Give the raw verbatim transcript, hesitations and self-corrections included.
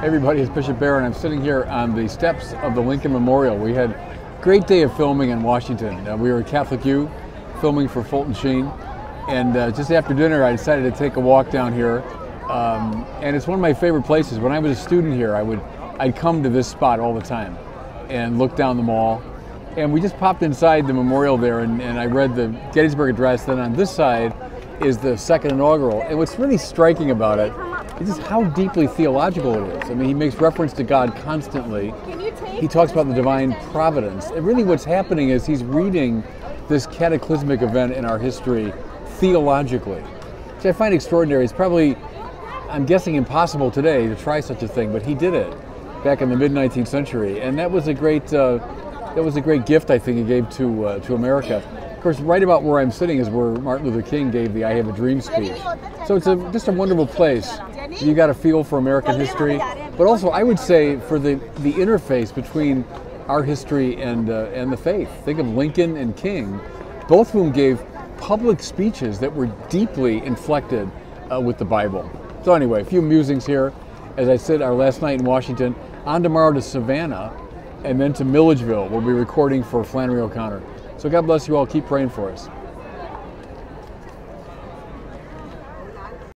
Everybody, it's Bishop Barron. I'm sitting here on the steps of the Lincoln Memorial. We had a great day of filming in Washington. Uh, we were at Catholic U, filming for Fulton Sheen, and uh, just after dinner I decided to take a walk down here. Um, and it's one of my favorite places. When I was a student here, I would, I'd come to this spot all the time and look down the mall. And we just popped inside the memorial there, and, and I read the Gettysburg Address. Then on this side is the Second Inaugural. And what's really striking about it is just how deeply theological it is. I mean, he makes reference to God constantly. He talks about the divine providence. And really what's happening is he's reading this cataclysmic event in our history theologically, which I find extraordinary. It's probably, I'm guessing, impossible today to try such a thing, but he did it back in the mid nineteenth century. And that was a great, uh, that was a great gift, I think, he gave to, uh, to America. Of course, right about where I'm sitting is where Martin Luther King gave the I Have a Dream speech. So it's a, just a wonderful place. You got a feel for American history, but also I would say for the, the interface between our history and, uh, and the faith. Think of Lincoln and King, both of whom gave public speeches that were deeply inflected uh, with the Bible. So anyway, a few musings here as I sit our last night in Washington, on tomorrow to Savannah, and then to Milledgeville. We'll be recording for Flannery O'Connor. So God bless you all. Keep praying for us.